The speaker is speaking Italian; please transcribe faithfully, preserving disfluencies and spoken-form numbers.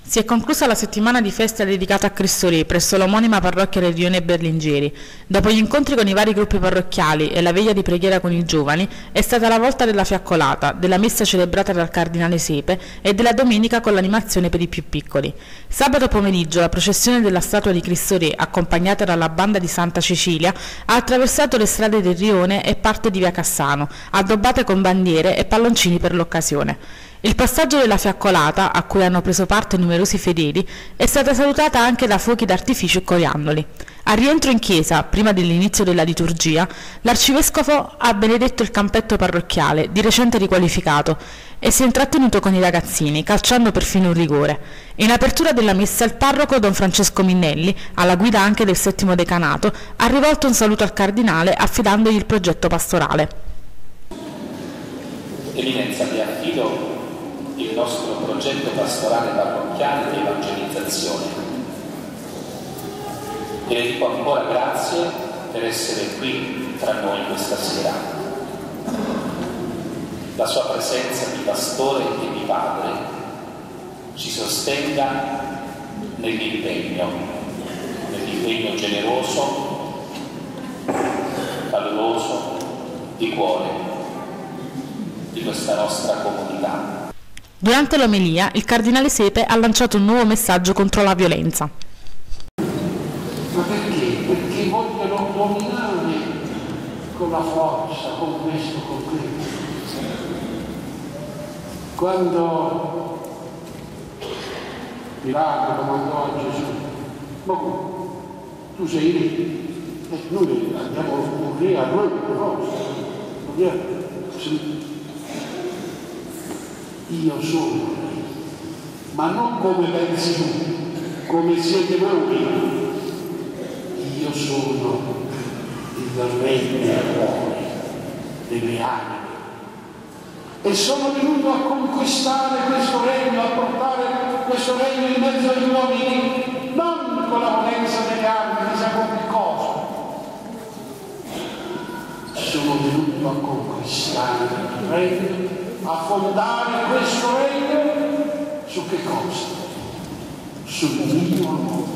Si è conclusa la settimana di festa dedicata a Cristo Re presso l'omonima parrocchia del Rione Berlingeri. Dopo gli incontri con i vari gruppi parrocchiali e la veglia di preghiera con i giovani, è stata la volta della fiaccolata, della messa celebrata dal Cardinale Sepe e della domenica con l'animazione per i più piccoli. Sabato pomeriggio la processione della statua di Cristo Re, accompagnata dalla banda di Santa Cecilia, ha attraversato le strade del Rione e parte di via Cassano, addobbate con bandiere e palloncini per l'occasione. Il passaggio della fiaccolata, a cui hanno preso parte numerosi fedeli, è stata salutata anche da fuochi d'artificio e coriandoli. Al rientro in chiesa, prima dell'inizio della liturgia, l'arcivescovo ha benedetto il campetto parrocchiale, di recente riqualificato, e si è intrattenuto con i ragazzini, calciando perfino un rigore. In apertura della messa il parroco Don Francesco Minnelli, alla guida anche del settimo decanato, ha rivolto un saluto al cardinale affidandogli il progetto pastorale. Eminenza, vi affido il nostro progetto pastorale parrocchiale di evangelizzazione e le dico ancora grazie per essere qui tra noi questa sera. La sua presenza di pastore e di padre ci sostenga nell'impegno, nell'impegno generoso, caloroso, di cuore di questa nostra comunità. Durante l'omelia, il Cardinale Sepe ha lanciato un nuovo messaggio contro la violenza. Ma perché? Perché vogliono dominare con la forza, con questo, con questo. Quando Pilato domandò a Gesù, ma tu sei lì? E noi andiamo a morire a noi, forza. Io sono, ma non come pensi tu, come siete voi. Io sono il re del cuore, delle anime. E sono venuto a conquistare questo regno, a portare questo regno in mezzo agli uomini, non con la potenza delle armi, chissà con che cosa. Sono venuto a conquistare il regno, a fondare questo regno su che cosa? Sul mio amore.